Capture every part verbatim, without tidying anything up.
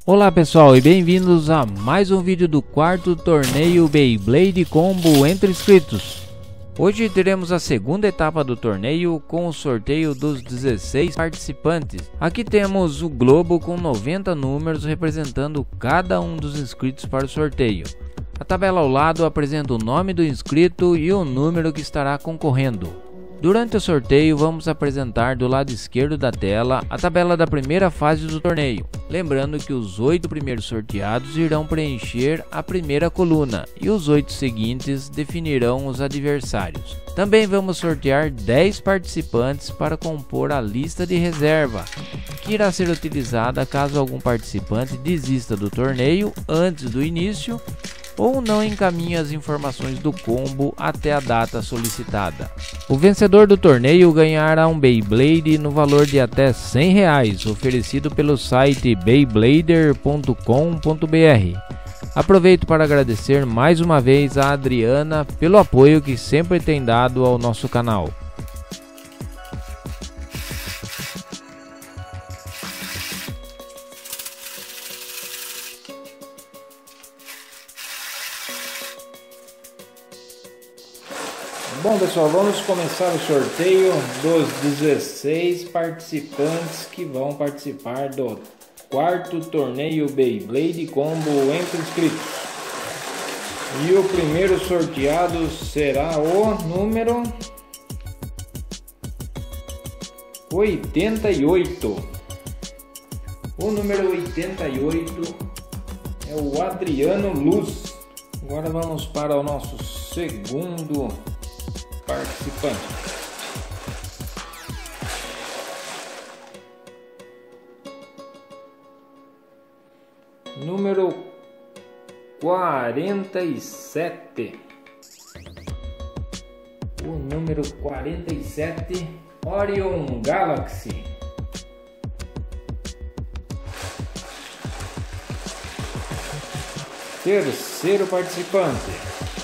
Olá pessoal e bem-vindos a mais um vídeo do quarto torneio Beyblade Combo entre inscritos. Hoje teremos a segunda etapa do torneio com o sorteio dos dezesseis participantes. Aqui temos o globo com noventa números representando cada um dos inscritos para o sorteio. A tabela ao lado apresenta o nome do inscrito e o número que estará concorrendo. Durante o sorteio vamos apresentar do lado esquerdo da tela a tabela da primeira fase do torneio, lembrando que os oito primeiros sorteados irão preencher a primeira coluna e os oito seguintes definirão os adversários. Também vamos sortear dez participantes para compor a lista de reserva, que irá ser utilizada caso algum participante desista do torneio antes do início ou não encaminhe as informações do combo até a data solicitada. O vencedor do torneio ganhará um Beyblade no valor de até cem reais, oferecido pelo site beyblader ponto com ponto br. Aproveito para agradecer mais uma vez a Adriana pelo apoio que sempre tem dado ao nosso canal. Bom pessoal, vamos começar o sorteio dos dezesseis participantes que vão participar do quarto torneio Beyblade Combo entre inscritos. E o primeiro sorteado será o número oitenta e oito. O número oitenta e oito é o Adriano Luz. Agora vamos para o nosso segundo participante. Número quarenta e sete. O número quarenta e sete, Orion Galaxy. Terceiro participante.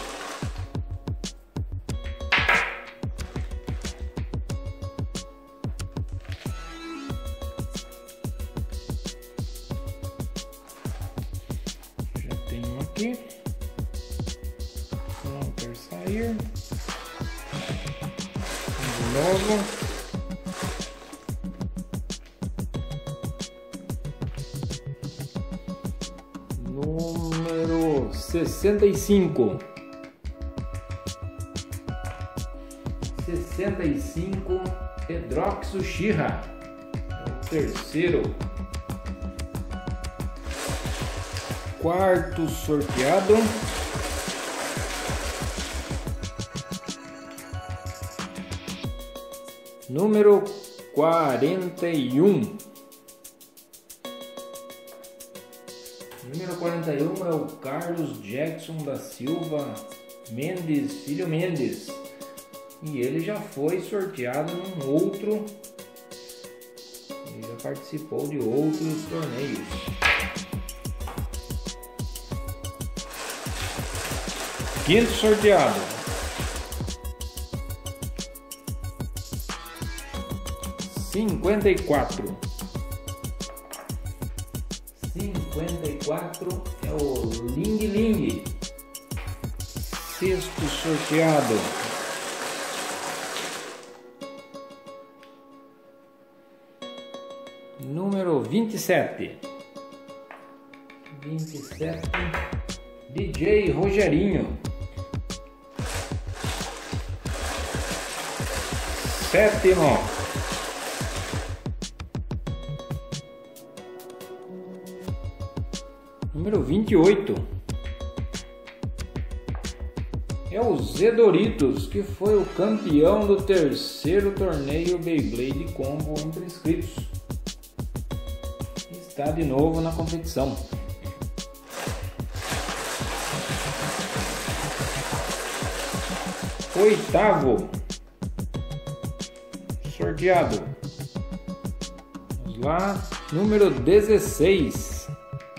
Aqui. Não quer sair. De novo. Número sessenta e cinco. Sessenta e cinco, Pedrox Uchiha. É o terceiro. Quarto sorteado. Número quarenta e um. Número quarenta e um é o Carlos Jackson da Silva Mendes, filho Mendes. E ele já foi sorteado num outro. Ele já participou de outros torneios. Quinto sorteado. Cinquenta e quatro. Cinquenta e quatro é o Ling Ling. Sexto sorteado. Número vinte e sete. Vinte e sete. D J Rogerinho. Sétimo. Número vinte e oito. É o Zé Doritos, que foi o campeão do terceiro torneio Beyblade Combo entre inscritos. Está de novo na competição. Oitavo sorteado. Vamos lá. Número dezesseis.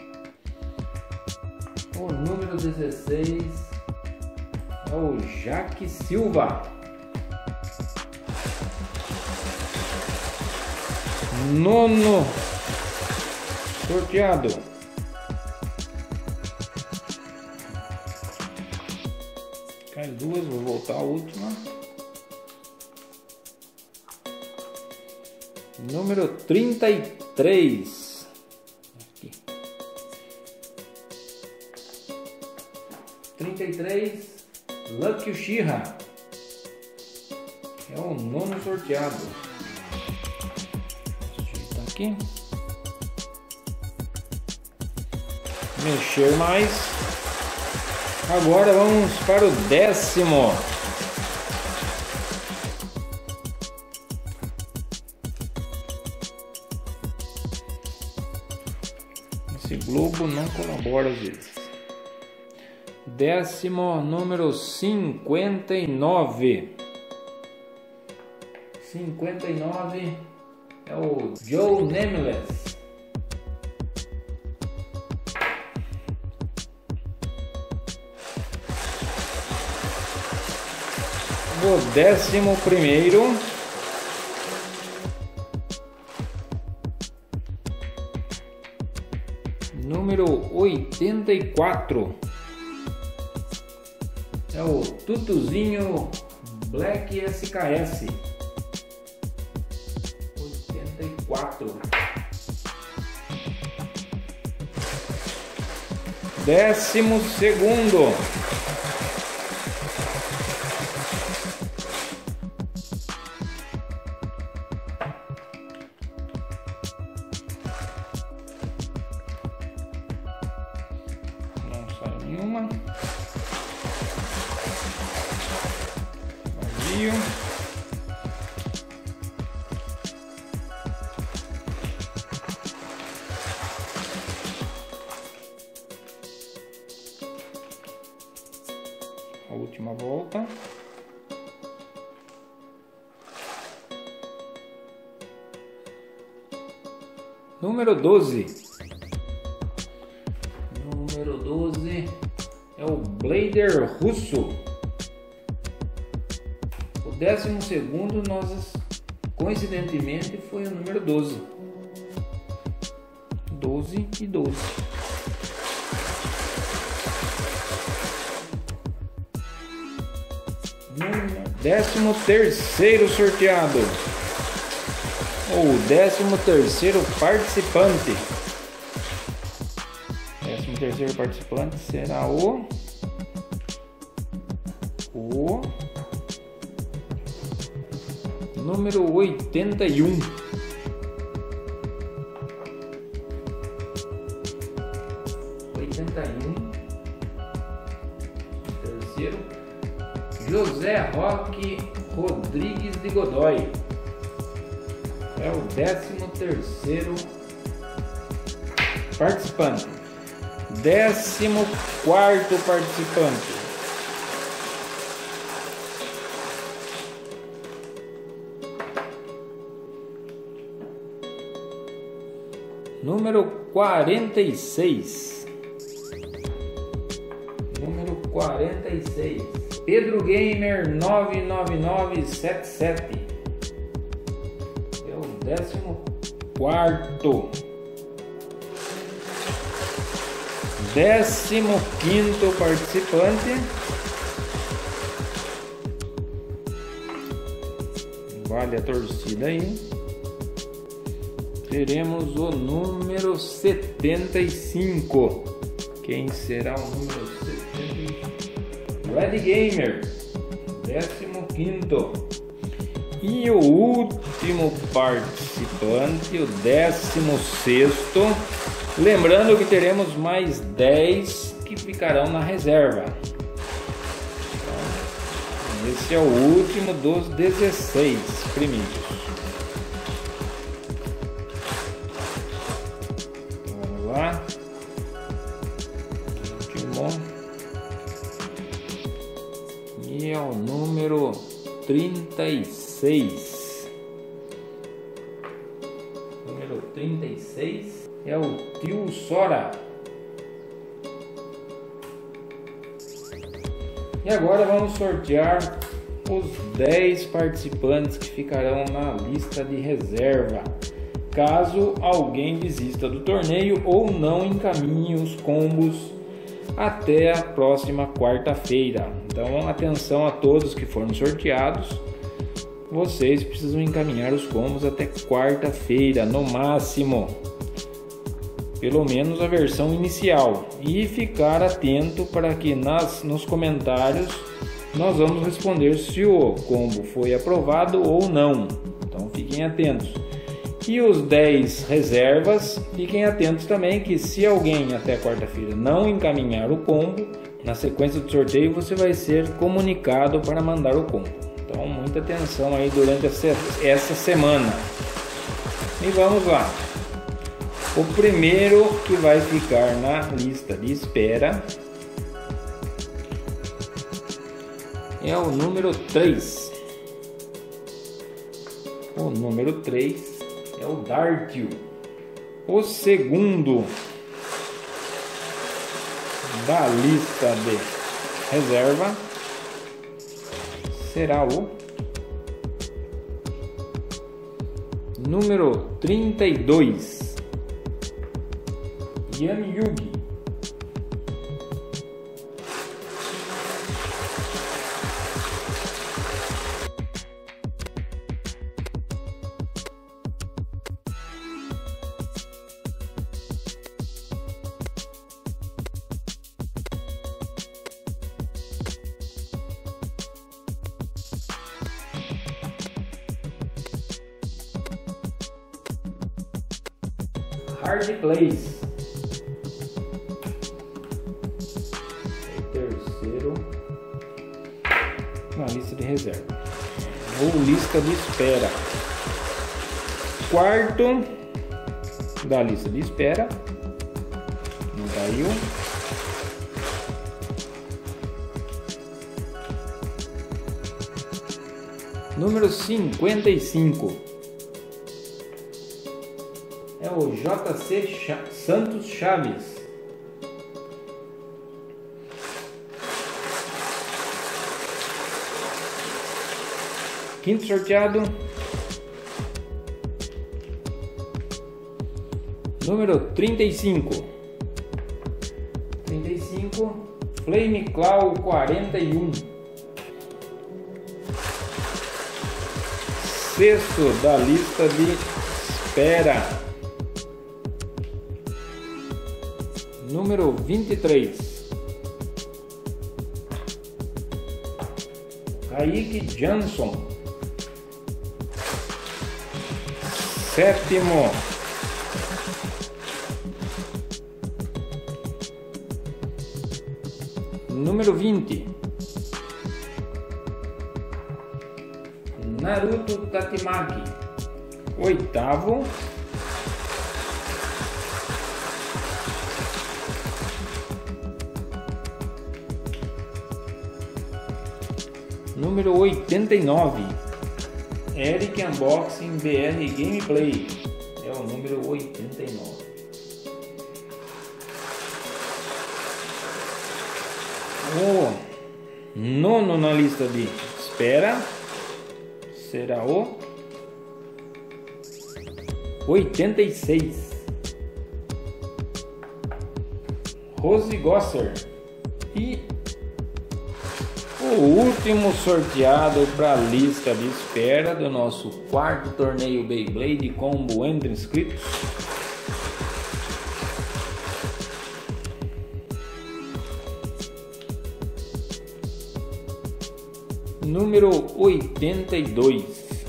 O número dezesseis é o Jaque Silva. Nono sorteado. Mais duas, vou voltar a última. Número trinta e três. Aqui. trinta e três, Lucky Uchiha. É o nono sorteado. Deixa eu ajeitar aqui. Mexer mais. Agora vamos para o décimo. Esse globo não colabora às vezes. Décimo, número cinquenta e nove. cinquenta e nove é o Joe Nameless. O décimo primeiro. Número oitenta e quatro. É o Tutuzinho Black S K S. oitenta e quatro. Décimo segundo. Não sai nenhuma. Vazio. A última volta. Número doze. Número doze é o Blader Russo. O décimo segundo, nós coincidentemente foi o número doze. doze e doze. Décimo terceiro sorteado, ou décimo terceiro participante. Décimo terceiro participante será o o número oitenta e um. oitenta e um. Terceiro. José Roque Rodrigues de Godoy. É o décimo terceiro participante. Décimo quarto participante. Número quarenta e seis. Número quarenta e seis. Pedro Gamer nove nove nove sete sete. É o décimo quarto. Décimo quinto participante. Vale a torcida aí. Teremos o número setenta e cinco. Quem será o número setenta e cinco? Red Gamer, décimo quinto. E o último participante, o décimo sexto. Lembrando que teremos mais dez que ficarão na reserva. Então, esse é o último dos dezesseis primeiros. Vamos lá. Último. E é o número trinta e seis. Número trinta e seis é o Tio Sora. E agora vamos sortear os dez participantes que ficarão na lista de reserva, caso alguém desista do torneio ou não encaminhe os combos até a próxima quarta-feira. Então atenção a todos que foram sorteados, vocês precisam encaminhar os combos até quarta-feira no máximo, pelo menos a versão inicial, e ficar atento para que nas, nos comentários nós vamos responder se o combo foi aprovado ou não, então fiquem atentos. E os dez reservas, fiquem atentos também que se alguém até quarta-feira não encaminhar o combo, na sequência do sorteio você vai ser comunicado para mandar o combo. Então muita atenção aí durante essa semana. E vamos lá. O primeiro que vai ficar na lista de espera é o número três. O número três é o Dartil. O segundo da lista de reserva será o número trinta e dois, Yan Yugi. Hard Plays. O terceiro na lista de reserva ou lista de espera. Quarto da lista de espera, não caiu. Número cinquenta e cinco é o J C Cha Santos Chaves. Quinto sorteado, número trinta e cinco. trinta e cinco, Flame Claw quarenta e um. Sexto da lista de espera, número vinte e três, Kaique Jansson. Sétimo, número vinte, Naruto Tatimaki. Oitavo, número oitenta e nove, Eric Unboxing B R Gameplay. É o número oitenta e nove. O nono na lista de espera será o oitenta e seis, Rose Gosser. E o último sorteado para a lista de espera do nosso quarto torneio Beyblade Combo entre inscritos número oitenta e dois,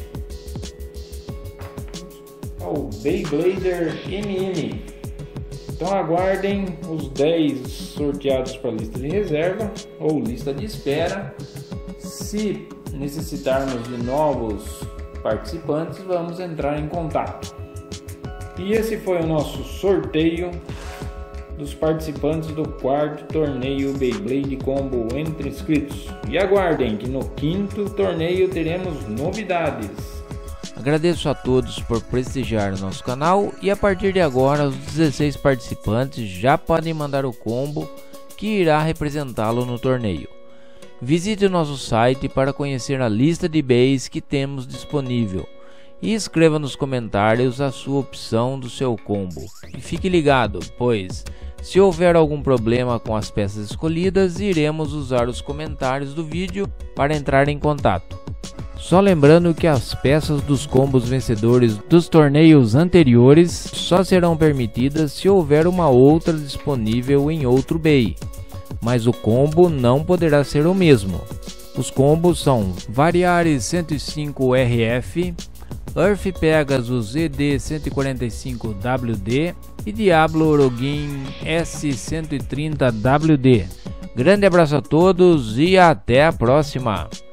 é o Beyblader M M. Então aguardem os dez sorteados para a lista de reserva ou lista de espera. Se necessitarmos de novos participantes, vamos entrar em contato. E esse foi o nosso sorteio dos participantes do quarto torneio Beyblade Combo entre inscritos. E aguardem que no quinto torneio teremos novidades. Agradeço a todos por prestigiar o nosso canal e a partir de agora os dezesseis participantes já podem mandar o combo que irá representá-lo no torneio. Visite o nosso site para conhecer a lista de bays que temos disponível e escreva nos comentários a sua opção do seu combo. E fique ligado, pois Se houver algum problema com as peças escolhidas, iremos usar os comentários do vídeo para entrar em contato. Só lembrando que as peças dos combos vencedores dos torneios anteriores só serão permitidas se houver uma outra disponível em outro bay, mas o combo não poderá ser o mesmo. Os combos são Variares cento e cinco R F, Earth Pegasus E D cento e quarenta e cinco W D e Diablo Orokin S cento e trinta W D. Grande abraço a todos e até a próxima!